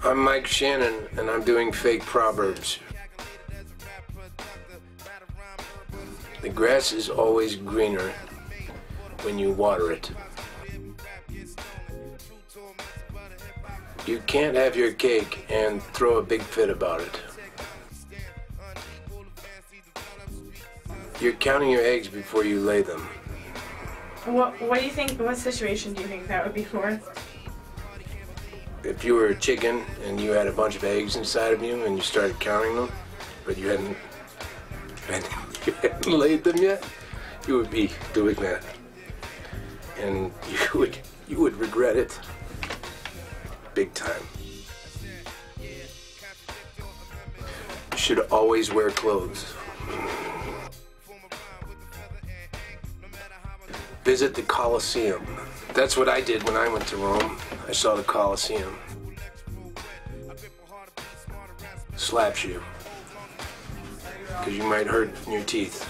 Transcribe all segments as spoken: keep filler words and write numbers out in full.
I'm Mike Shannon, and I'm doing fake proverbs. The grass is always greener when you water it. You can't have your cake and throw a big fit about it. You're counting your eggs before you lay them. What, what do you think, what situation do you think that would be for? If you were a chicken and you had a bunch of eggs inside of you and you started counting them, but you hadn't, you hadn't laid them yet, you would be doing that. And you would, you would regret it big time. You should always wear clothes. Visit the Colosseum. That's what I did when I went to Rome. I saw the Colosseum. Slaps you, because you might hurt your teeth.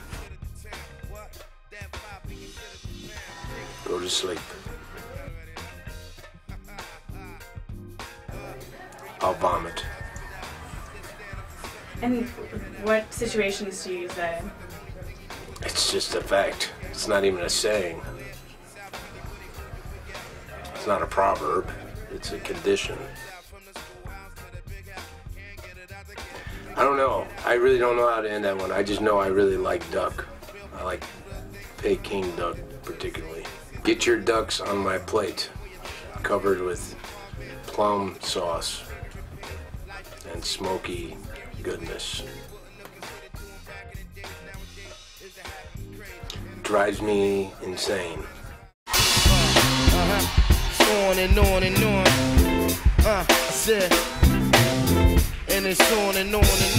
Go to sleep. I'll vomit. And what situations do you use that in? It's just a fact. It's not even a saying. It's not a proverb. It's a condition. I don't know. I really don't know how to end that one. I just know I really like duck. I like Peking duck particularly. Get your ducks on my plate, covered with plum sauce and smoky goodness. Drives me insane. Uh-huh. On and on and on. Uh, I said, and it's on and on and on.